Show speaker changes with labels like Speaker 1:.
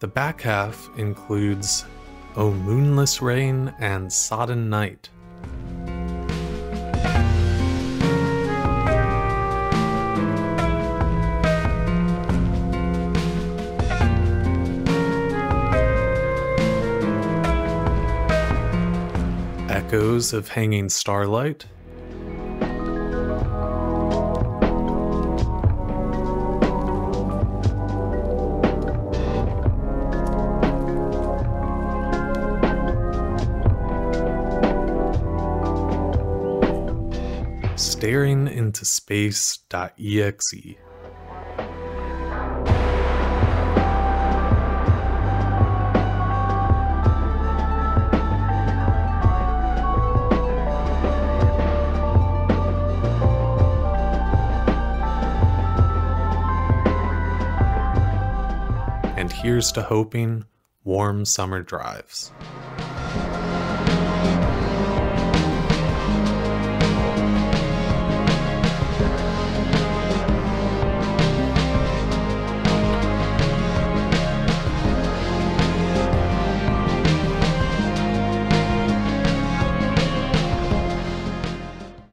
Speaker 1: The back half includes "O Moonless Rain" and "Sodden Night." Echoes of "Hanging Starlight." Staring into Space.exe. And here's to hoping warm summer drives.